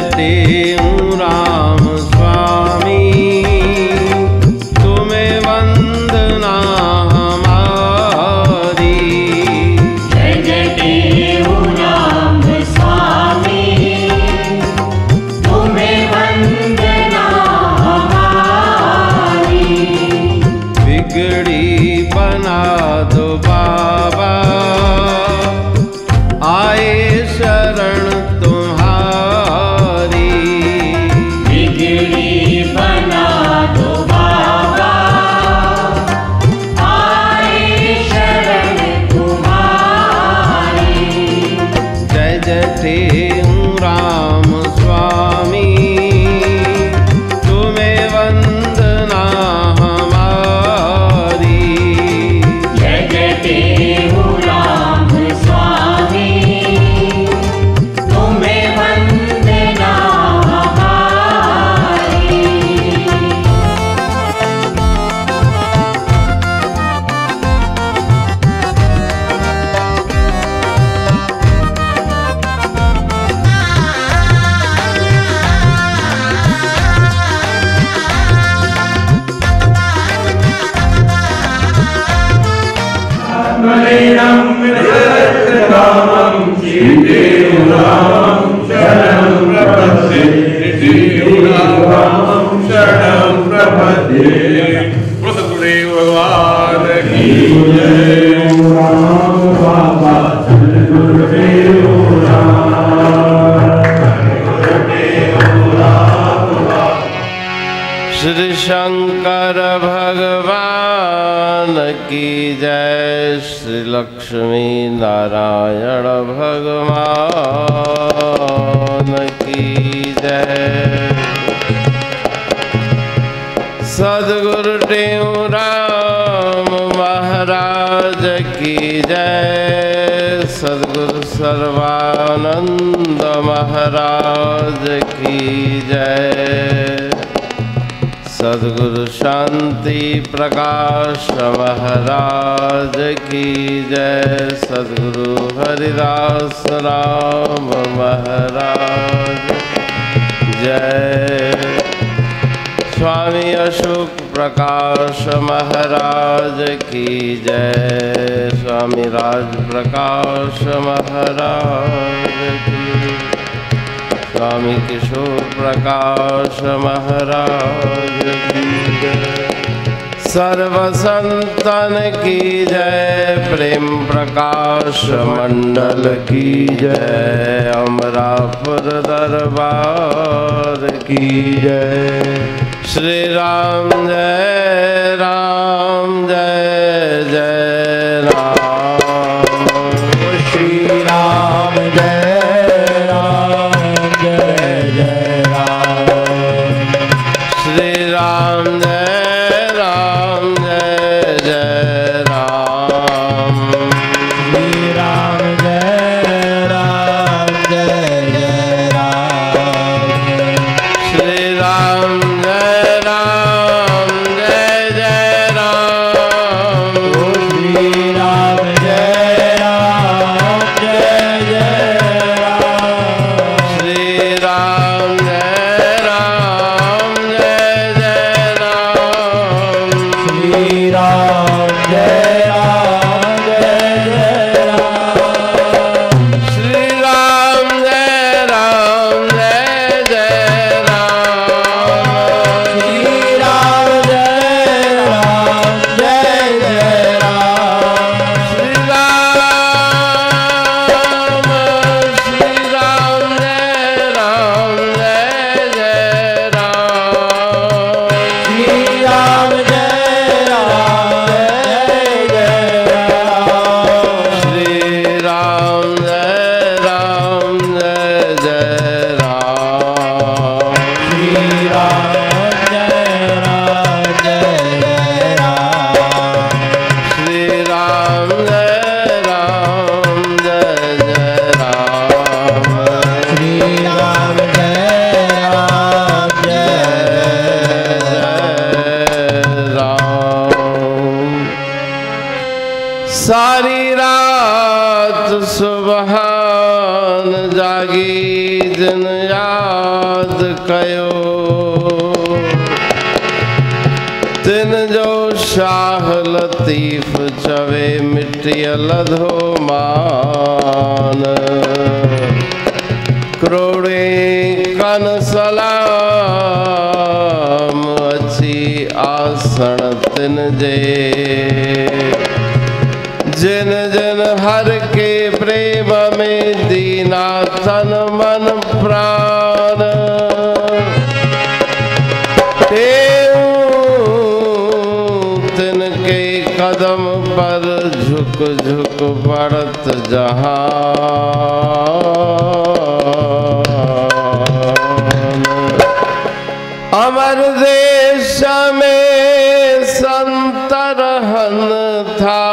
टेऊ राम स्वामी, तुम्हें वंदना हमारी। जय जय टेऊ राम स्वामी, तुम्हें वंदना हमारी। बिगड़ी बना दो बाबा, आए शरण तुम्हारी। बिगड़ी बना दो बाबा, आए शरण तुम्हारी। जय जय टेऊ राम स्वामी, तुम्हें वंदना हमारी। जय जय टेऊ राम स्वामी, तुम्हें वंदना हमारी। श्री शंकर भगवान की जय, श्री लक्ष्मी नारायण भगवान की जय। सद्गुरु टेऊ राम महाराज की जय, सद्गुरु सर्वानंद महाराज की जय, सद्गुरु शांति प्रकाश महाराज की जय, सद्गुरु हरिदास राम महाराज जय, स्वामी अशोक प्रकाश महाराज की जय, स्वामी राज प्रकाश महाराज की, स्वामी किशोर प्रकाश महाराज की जय, सर्व संतन की जय, प्रेम प्रकाश मंडल की जय, अमरापुर दरबार की जय। श्री राम जय राम, जय जय राम। श्री राम जय राम, जय जय राम। श्री राम जय राम, जय जय राम। श्री राम जय राम, जय जय राम। श्री राम जय राम, जय जय राम। सारी रात सुबहान जागी जिन याद कयो तिन जो शाह लतीफ़ चवे मिटियल लधो मान करोड़े कन सलाम अची आसण तिन जे जिन जिन हर के प्रेम में दीना तन मन प्राण तिनके कदम पर झुक झुक पड़त जहान अमर देश में संत रहन था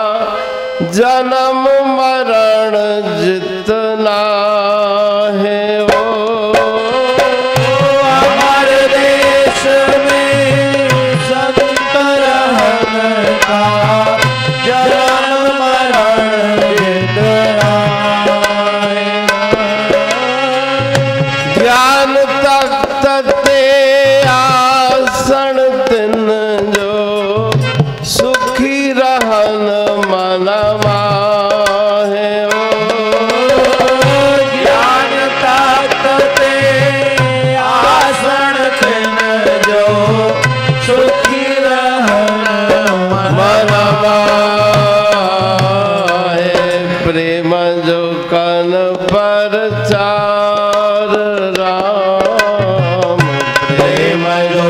जन्म मरण जितना है वो अमर देश में संत रहन का जन्म मरण जितना है ज्ञान तख्त ते आसन तिन जो सुखी रहन मनमा है वो ज्ञान तख्त ते आसन तिन जो सुखी रहन मनमा है प्रेम जो कन पर चार राम प्रेम जो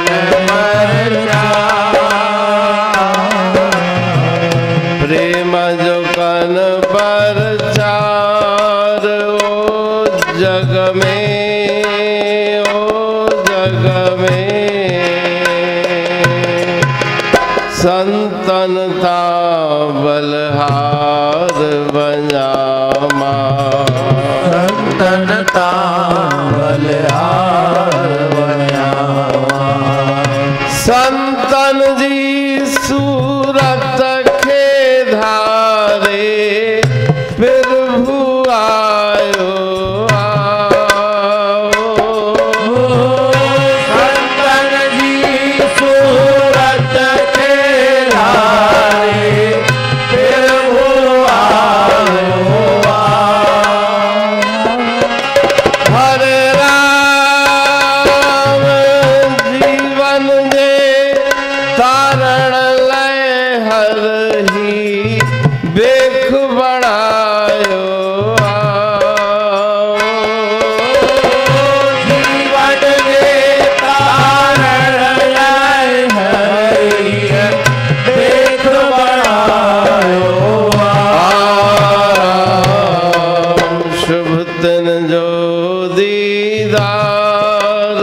प्रेम जो कन पर चार ओ जग में संतन ता बलहार बजामा संतन ता बलहार बजामा संतन जी सूरत के धारे फिर भुआयो संतन जी सूरत के धारे फिर भुआयो हरे राम जीवन जे तारण लय हर ही बेख बढ़ायो जीवन के तारण लय हरि देख बढ़ायो शुभ दिन जो दीदार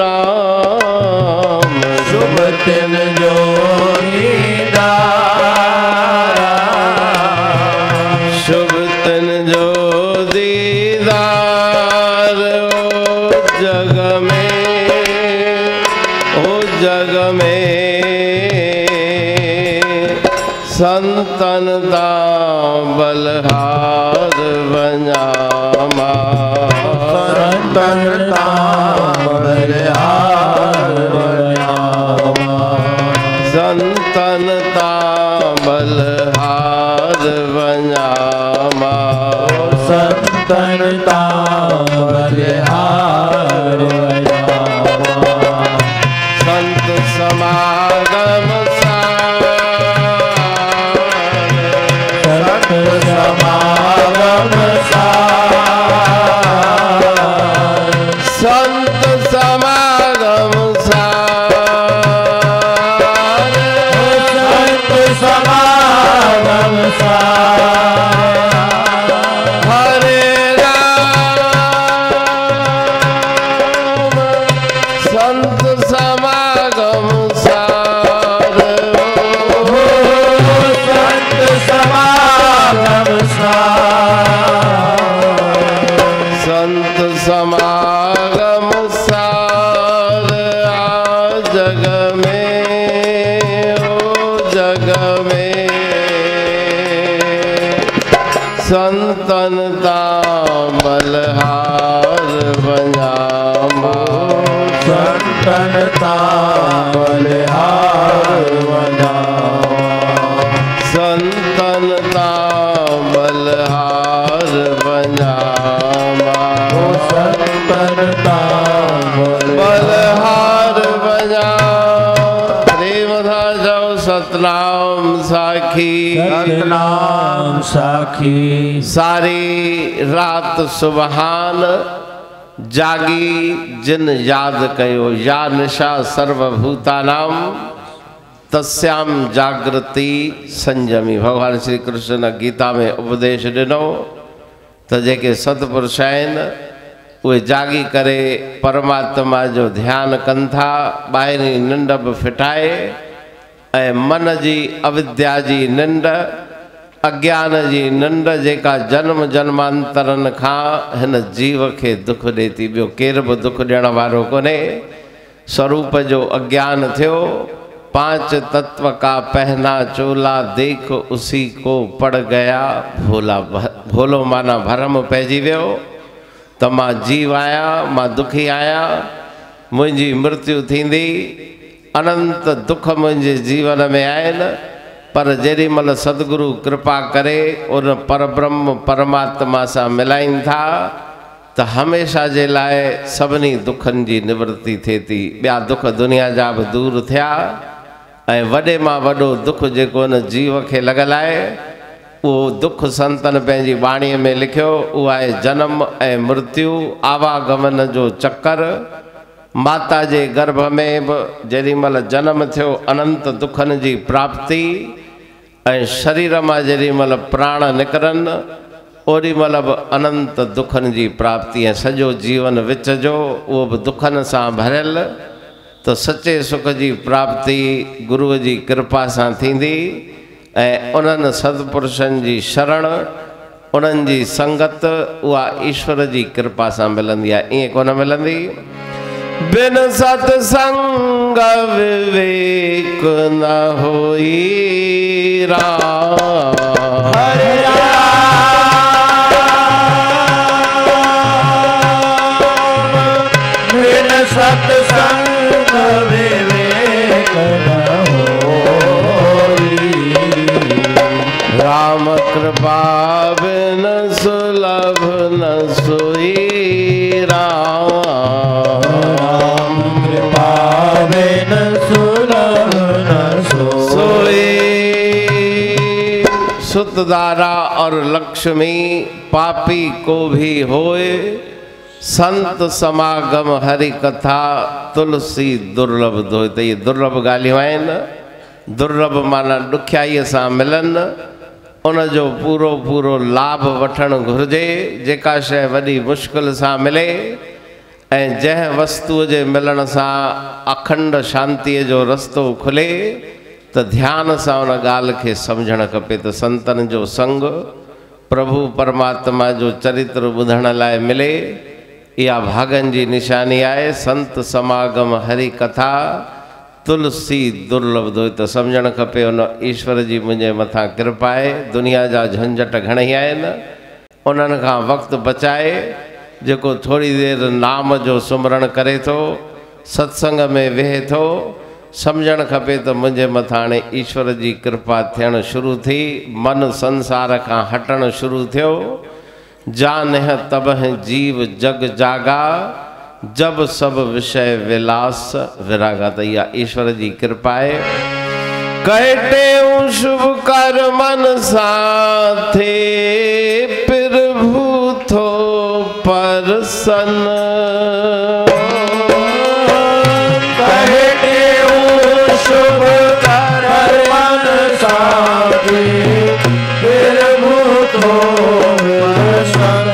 राम शुभ दिन जो दीदार शुभ दिन जो दीदार ओ जग में संतन दा बलहार बजामा संतन ता बलहार बजामा संतन ता बलहार बजामा संतन ता बलहार बजामा संत समागम संत समागम संत समागम संत समागम हरे राम संत समागम संत समागम संतनता बलहार बजामा संतनता बलहार बजामा संतनता बलहार बजामा संतनता बलहार बजा प्रेम था जाओ सतनाम साखी सतनाम साखी सारी रात सुबहान जागी जिन याद कयो या निशा सर्वभूतानाम तस्याम जागृति संयमी। भगवान श्री कृष्ण ने गीता में उपदेश दिनो तो जेके सतपुरुष आहिनि उहे जागी करे परमात्मा जो ध्यान कनि था, ॿाहिरीं निंड बि फिटाए ऐं मन जी अविद्या जी निंड अज्ञान जी निंड जेका जन्म जन्मांतरनि खां हिन जीव खे दुख ॾिए थी। ॿियो केर बि दुख ॾियण वारो कोन्हे। स्वरूप जो अज्ञान थियो। पांच तत्व का पहना चोला देख उसी को पड़ गया भोला। भोलो माना भरम पइजी वियो त मां जीव आहियां, मां दुखी आहियां, मुंहिंजी मृत्यु थींदी, अनंत दुख मुंहिंजे जीवन में आहिनि। पर जेॾी महिल सदगुरु कृपा करे उन परब्रह्म परमात्मा सां मिलाइनि था त हमेशा जे लाइ सभिनी दुखनि जी निवृत्ति थिए थी। ॿिया दुख दुनिया जा बि दूर थिया ऐं वॾे मां वॾो दुख जेको उन जीव खे लॻल आहे उहो दुख संतन पंहिंजी वाणीअ में लिखियो, उहो आहे जनम ऐं मृत्यु आवागमन जो चक्कर। माता जे गर्भ में बि जेॾी महिल जनम थियो अनंत दुखनि जी प्राप्ति ऐं शरीर मां जेॾी महिल प्राण निकिरनि ओॾी महिल बि अनंत दुखनि जी प्राप्ति ऐं सॼो जीवन विच जो उहो बि दुखनि सां भरियल। त सचे सुख जी प्राप्ति गुरूअ जी कृपा सां थींदी ऐं उन्हनि सतपुरुषनि जी शरण उन्हनि जी संगत उहा ईश्वर जी कृपा सां मिलंदी आहे। ईअं कोन मिलंदी। बिन सत्संग विवेक न होई राम। हरे बिन सत्संग विवेक न होई। राम कृपा बिन सुलभ न सोई राम। कृपा बिन सुलभ न सोई। सुतदारा और लक्ष्मी पापी को भी होए, संत समागम हरि कथा तुलसी दुर्लभ धोए। त ये दुर्लभ ॻाल्हियूं आहिनि। दुर्लभ माना ॾुखियाईअ सां मिलनि, उन जो पूरो पूरो लाभ वठणु घुरिजे। जेका शइ वॾी मुश्किल सां मिले ऐं जंहिं वस्तुअ जे मिलण सां अखंड शांतीअ जो रस्तो खुले त ध्यान सां उन ॻाल्हि खे सम्झणु खपे त संतनि जो संग प्रभु परमात्मा जो चरित्र ॿुधण लाइ मिले। इहा भागनि जी निशानी आहे। संत समागम हरि कथा तुलसी दुर्लभ धोए। त सम्झणु खपे उन ईश्वर जी मुंहिंजे मथां कृपा आहे। दुनिया जा झंझट घणेई आहिनि, उन्हनि खां वक़्तु बचाए जेको थोरी देरि नाम जो सुमरण करे थो, सत्संग में वेहे थो, सम्झणु खपे त मुंहिंजे मथां हाणे ईश्वर जी कृपा थियणु शुरू थी। मन संसार खां हटणु शुरू थियो। जान तब जीव जग जागा, जब सब विषय विलास विरागा। त इहा ईश्वर जी कृपा आहे। कहते शुभ कर्मन साथे प्रभु थो परसन। कहते शुभ कर्मन साथे प्रभु थो परसन।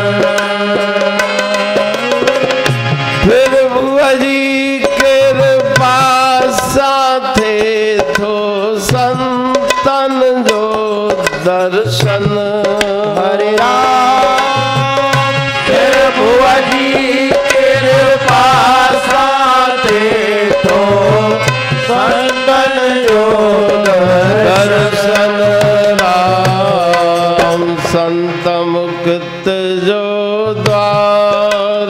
प्रभु जी कृपा साथे थो संतन जो दर्शन। हरे राम। प्रभु जी कृपा साथे थो संतन जो दर्शन। राम संत मुक्त जो द्वार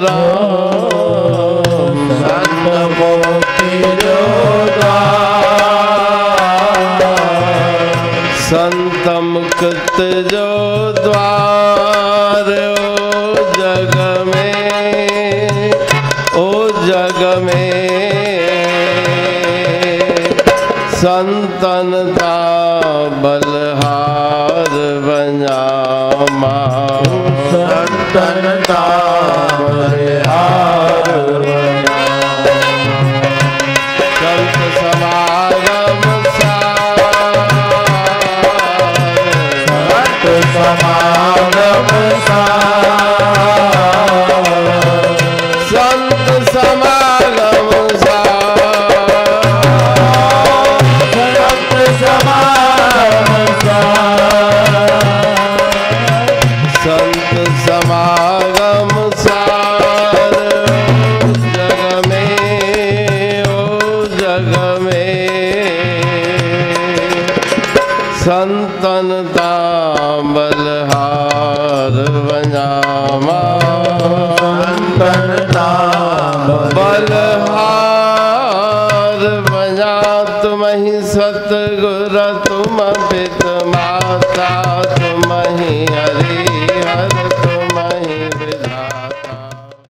राम, संत मुक्ति जो द्वार, संत मुक्त जो द्वार ओ जग में संतन का बलहार बंजामा, संतन का बलहार बंजामा, संत समागम सार, संत समागम सार, संत समागम संत समागम सार, जग में ओ जग में संतन ता बलहार बंजामा, संतन ता बलहार बंजा तुम ही सतगुर तुम पित माता तुम ही